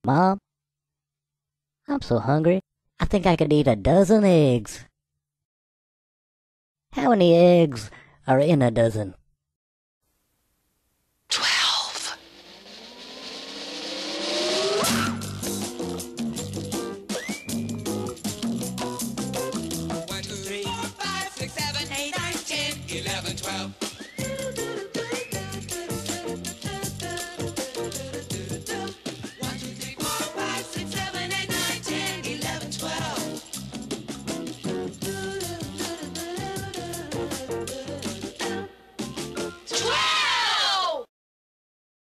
Mom, I'm so hungry. I think I could eat a dozen eggs. How many eggs are in a dozen? 12. One, two, three, four, five, six, seven, eight, nine, 10, 11, 12. 1, 2, 3, 4, 5, 6, 7, 8, 9, 10, 11, 12.